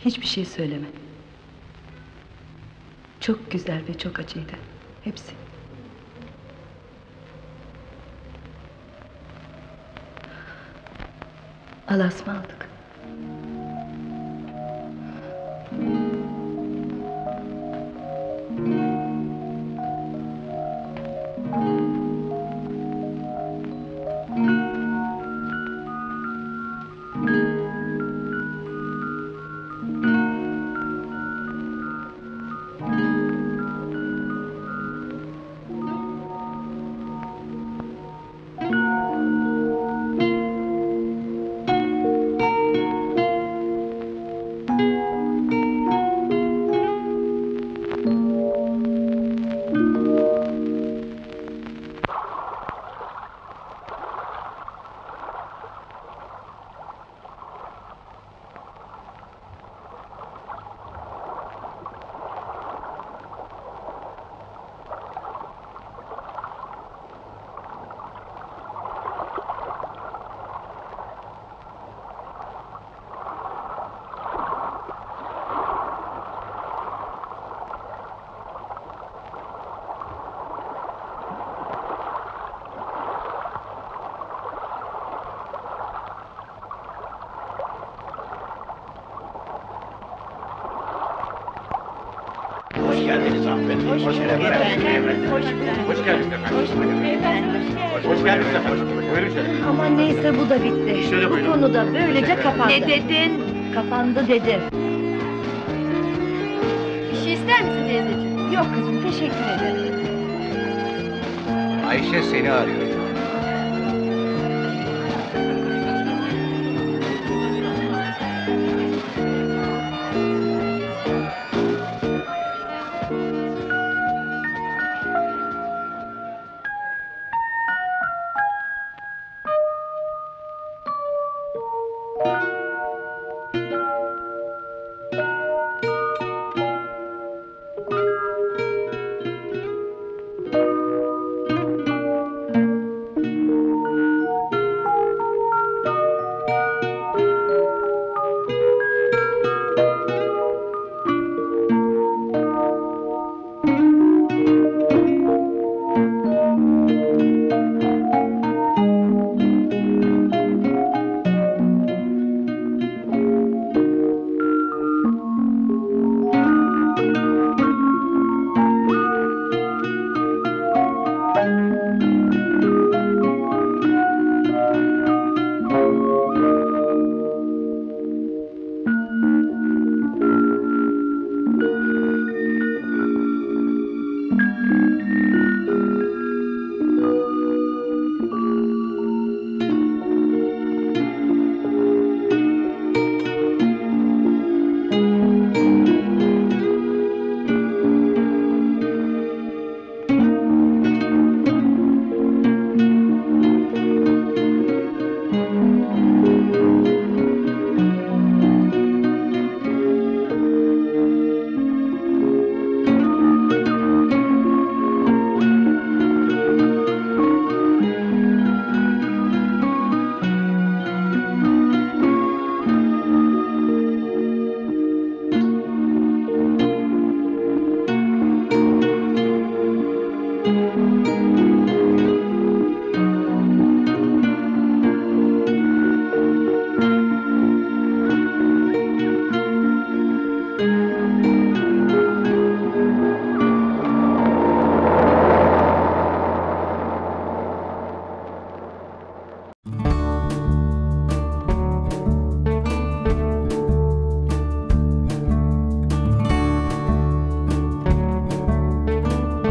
Hiçbir şey söyleme. Çok güzel ve çok acıydı. Hepsi. Allah'a ısmarladık. Hoş geldiniz hanımefendi. Hoş geldiniz efendim. Hoş geldiniz efendim. Hoş geldiniz efendim. Buyurun şöyle. Ama neyse bu da bitti. Şöyle Bu buyurun. konu da böylece kapandı. Ne dedin? Kapandı dedi. Bir şey ister misin teyzeciğim? Yok kızım, teşekkür ederim. Ayşe seni arıyor.